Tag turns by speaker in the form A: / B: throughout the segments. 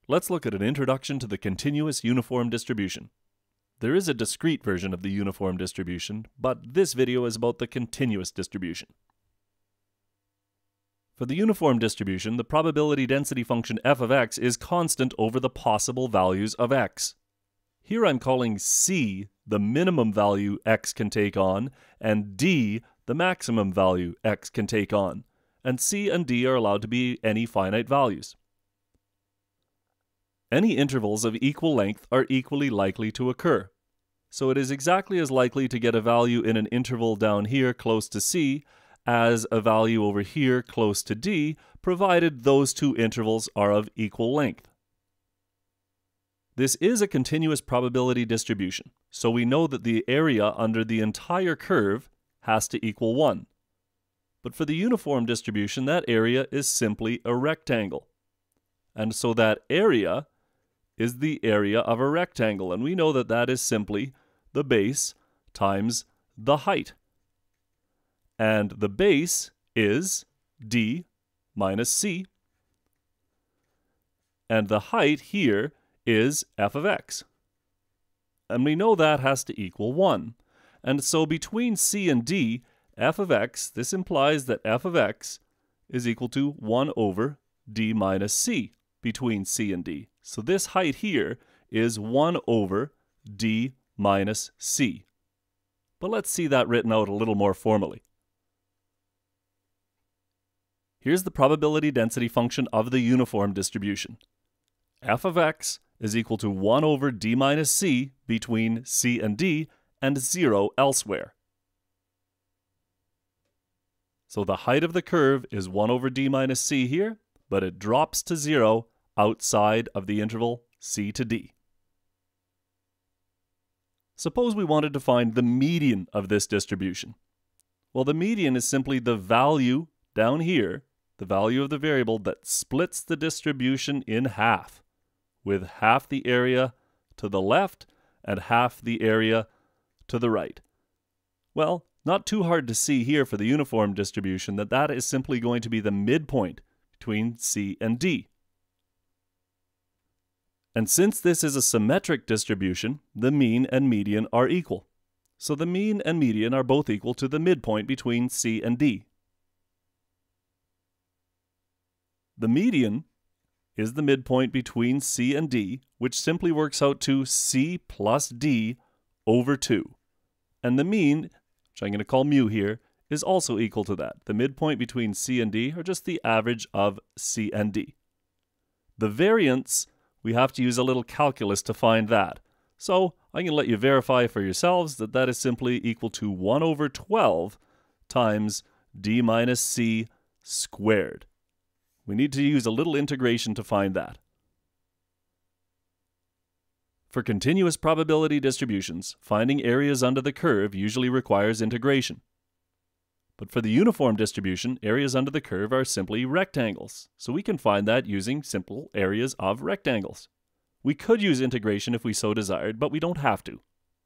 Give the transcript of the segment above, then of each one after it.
A: Let's look at an introduction to the continuous uniform distribution. There is a discrete version of the uniform distribution, but this video is about the continuous distribution. For the uniform distribution, the probability density function f of x is constant over the possible values of x. Here I'm calling c the minimum value x can take on, and d the maximum value x can take on, and c and d are allowed to be any finite values. Any intervals of equal length are equally likely to occur. So it is exactly as likely to get a value in an interval down here close to c as a value over here close to d, provided those two intervals are of equal length. This is a continuous probability distribution, so we know that the area under the entire curve has to equal 1. But for the uniform distribution, that area is simply a rectangle. And so that area is the area of a rectangle, and we know that that is simply the base times the height. And the base is d minus c, and the height here is f of x. And we know that has to equal 1. And so between c and d, f of x, this implies that f of x is equal to 1 over d minus c between c and d. So this height here is 1 over d minus c. But let's see that written out a little more formally. Here's the probability density function of the uniform distribution. F of x is equal to 1 over d minus c between c and d, and 0 elsewhere. So the height of the curve is 1 over d minus c here, but it drops to 0 outside of the interval c to d. Suppose we wanted to find the median of this distribution. Well, the median is simply the value down here, the value of the variable that splits the distribution in half, with half the area to the left and half the area to the right. Well, not too hard to see here for the uniform distribution that that is simply going to be the midpoint between c and d. And since this is a symmetric distribution, the mean and median are equal. So the mean and median are both equal to the midpoint between c and d. The median is the midpoint between c and d, which simply works out to c plus d over 2. And the mean, which I'm going to call mu here, is also equal to that. The midpoint between c and d are just the average of c and d. The variance, we have to use a little calculus to find that. So I'm going to let you verify for yourselves that that is simply equal to 1 over 12 times d minus c squared. We need to use a little integration to find that. For continuous probability distributions, finding areas under the curve usually requires integration. But for the uniform distribution, areas under the curve are simply rectangles, so we can find that using simple areas of rectangles. We could use integration if we so desired, but we don't have to.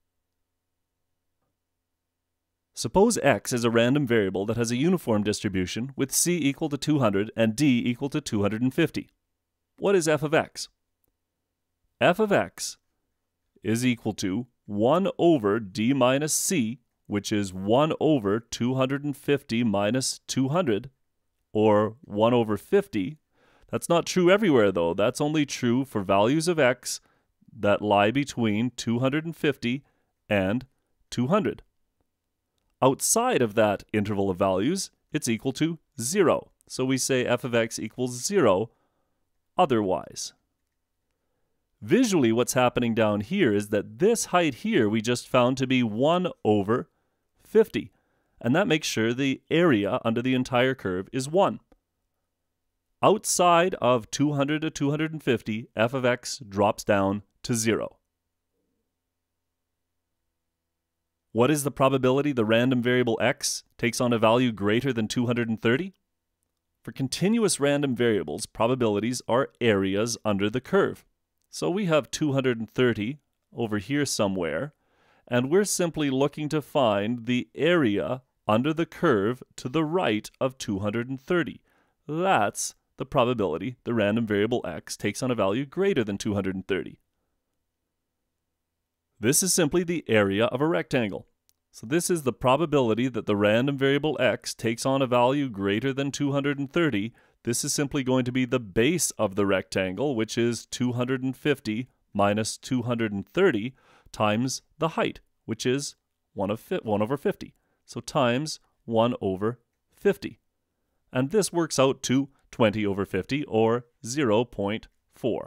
A: Suppose x is a random variable that has a uniform distribution with c equal to 200 and d equal to 250. What is f of x? F of x is equal to 1 over d minus c, which is 1 over 250 minus 200, or 1 over 50. That's not true everywhere, though. That's only true for values of x that lie between 250 and 200. Outside of that interval of values, it's equal to 0. So we say f of x equals 0 otherwise. Visually, what's happening down here is that this height here we just found to be 1 over 50. And that makes sure the area under the entire curve is 1. Outside of 200 to 250, f of x drops down to 0. What is the probability the random variable x takes on a value greater than 230? For continuous random variables, probabilities are areas under the curve. So we have 230 over here somewhere, and we're simply looking to find the area under the curve to the right of 230. That's the probability the random variable x takes on a value greater than 230. This is simply the area of a rectangle. So this is the probability that the random variable x takes on a value greater than 230. This is simply going to be the base of the rectangle, which is 250 minus 230 times the height, which is 1 over 50. So times 1 over 50. And this works out to 20 over 50, or 0.4.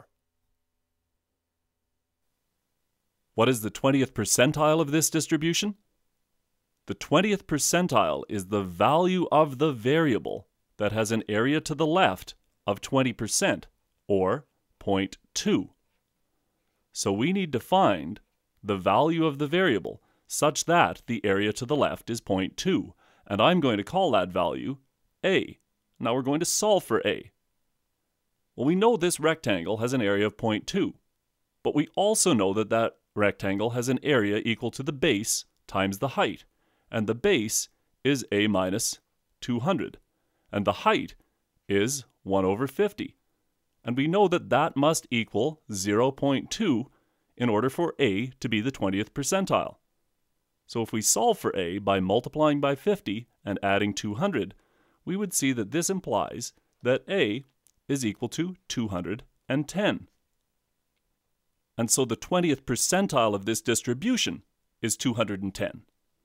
A: What is the 20th percentile of this distribution? The 20th percentile is the value of the variable that has an area to the left of 20%, or 0.2. So we need to find the value of the variable such that the area to the left is 0.2, and I'm going to call that value a. Now we're going to solve for a. Well, we know this rectangle has an area of 0.2, but we also know that that rectangle has an area equal to the base times the height, and the base is a minus 200, and the height is 1 over 50. And we know that that must equal 0.2 in order for a to be the 20th percentile. So if we solve for a by multiplying by 50 and adding 200, we would see that this implies that a is equal to 210. And so the 20th percentile of this distribution is 210.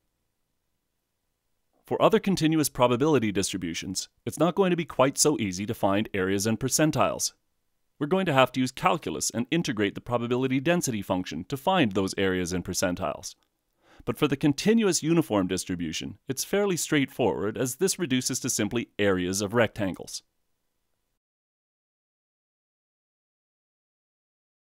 A: For other continuous probability distributions, it's not going to be quite so easy to find areas and percentiles. We're going to have to use calculus and integrate the probability density function to find those areas and percentiles. But for the continuous uniform distribution, it's fairly straightforward, as this reduces to simply areas of rectangles.